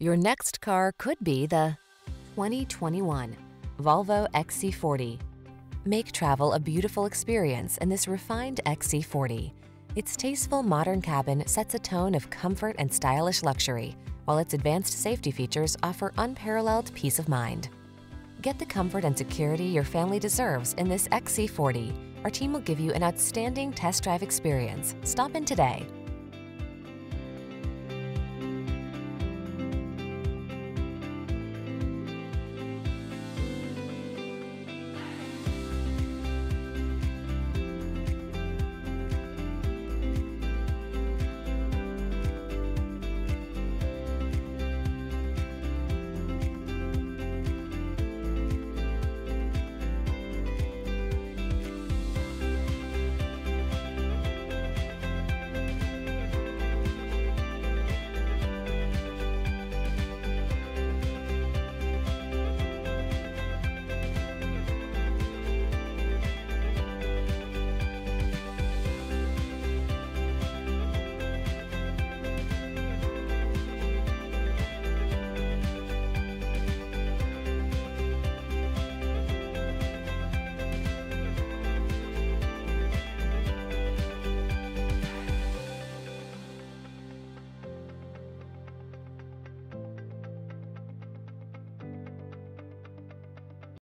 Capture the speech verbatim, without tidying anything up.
Your next car could be the twenty twenty-one Volvo X C forty. Make travel a beautiful experience in this refined X C forty. Its tasteful modern cabin sets a tone of comfort and stylish luxury, while its advanced safety features offer unparalleled peace of mind. Get the comfort and security your family deserves in this X C forty. Our team will give you an outstanding test drive experience. Stop in today.